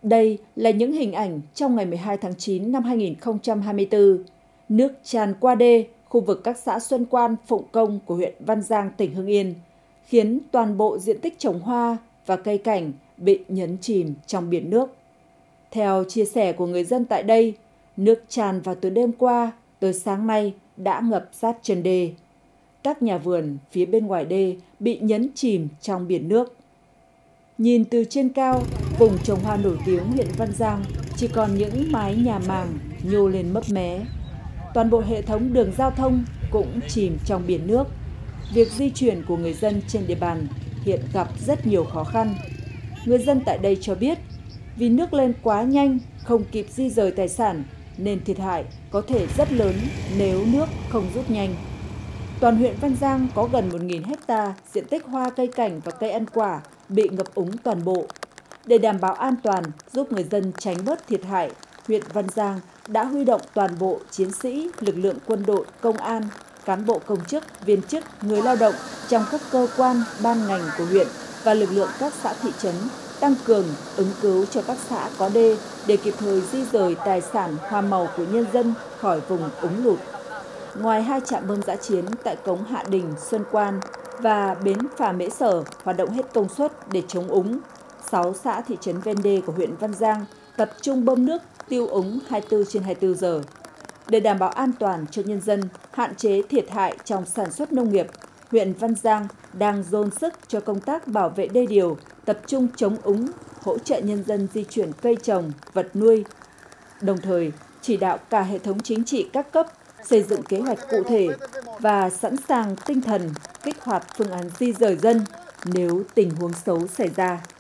Đây là những hình ảnh trong ngày 12 tháng 9 năm 2024. Nước tràn qua đê, khu vực các xã Xuân Quan, Phụng Công của huyện Văn Giang, tỉnh Hưng Yên, khiến toàn bộ diện tích trồng hoa và cây cảnh bị nhấn chìm trong biển nước. Theo chia sẻ của người dân tại đây, nước tràn vào từ đêm qua tới sáng nay đã ngập sát chân đê. Các nhà vườn phía bên ngoài đê bị nhấn chìm trong biển nước. Nhìn từ trên cao, vùng trồng hoa nổi tiếng huyện Văn Giang chỉ còn những mái nhà màng nhô lên mấp mé. Toàn bộ hệ thống đường giao thông cũng chìm trong biển nước. Việc di chuyển của người dân trên địa bàn hiện gặp rất nhiều khó khăn. Người dân tại đây cho biết, vì nước lên quá nhanh, không kịp di rời tài sản, nên thiệt hại có thể rất lớn nếu nước không rút nhanh. Toàn huyện Văn Giang có gần 1.000 hecta diện tích hoa cây cảnh và cây ăn quả bị ngập úng toàn bộ. Để đảm bảo an toàn, giúp người dân tránh bớt thiệt hại, huyện Văn Giang đã huy động toàn bộ chiến sĩ, lực lượng quân đội, công an, cán bộ công chức, viên chức, người lao động trong các cơ quan, ban ngành của huyện và lực lượng các xã thị trấn tăng cường ứng cứu cho các xã có đê để kịp thời di rời tài sản hoa màu của nhân dân khỏi vùng úng lụt. Ngoài 2 trạm bơm dã chiến tại cống Hạ Đình, Xuân Quan và bến phà Mễ Sở hoạt động hết công suất để chống úng, 6 xã thị trấn ven đê của huyện Văn Giang tập trung bơm nước tiêu úng 24/24 giờ. Để đảm bảo an toàn cho nhân dân, hạn chế thiệt hại trong sản xuất nông nghiệp, huyện Văn Giang đang dồn sức cho công tác bảo vệ đê điều, tập trung chống úng, hỗ trợ nhân dân di chuyển cây trồng, vật nuôi. Đồng thời, chỉ đạo cả hệ thống chính trị các cấp xây dựng kế hoạch cụ thể và sẵn sàng tinh thần kích hoạt phương án di rời dân nếu tình huống xấu xảy ra.